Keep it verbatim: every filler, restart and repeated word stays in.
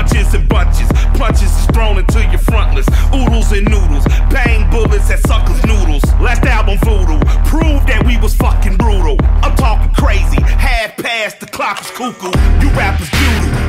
punches and bunches. Punches is thrown into your frontless. Oodles and noodles, bang bullets at suckers' noodles. Last album Voodoo, proved that we was fucking brutal. I'm talking crazy, half past the clock is cuckoo. You rappers doodle.